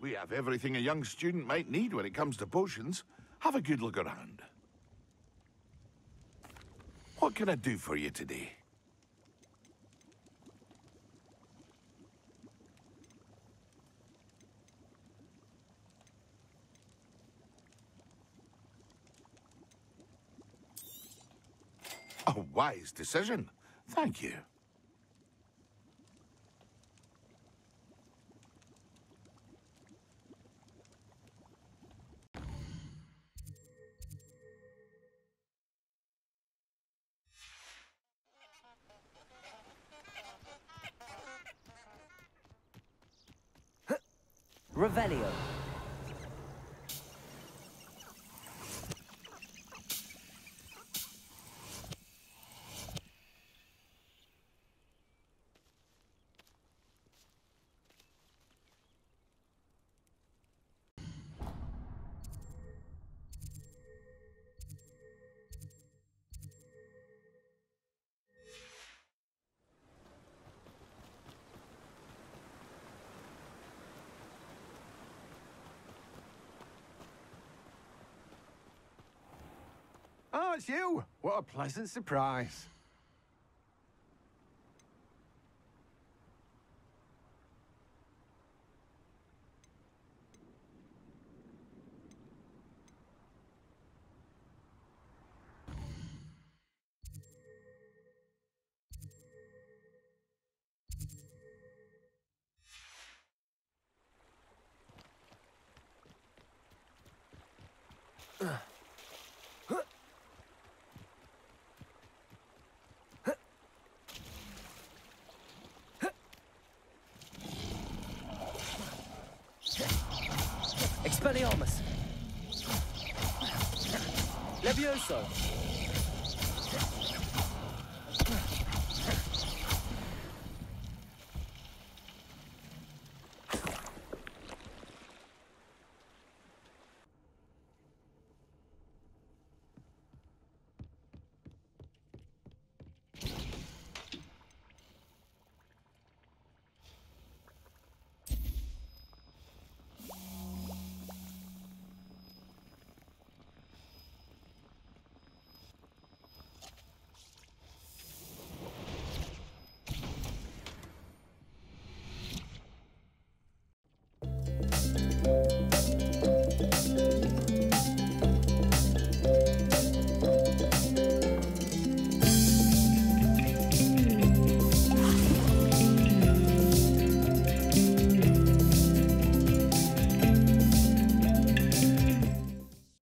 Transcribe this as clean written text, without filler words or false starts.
We have everything a young student might need when it comes to potions. Have a good look around. What can I do for you today? A wise decision. Thank you. Revelio. Oh, it's you! What a pleasant surprise. Expelliarmus. Levioso.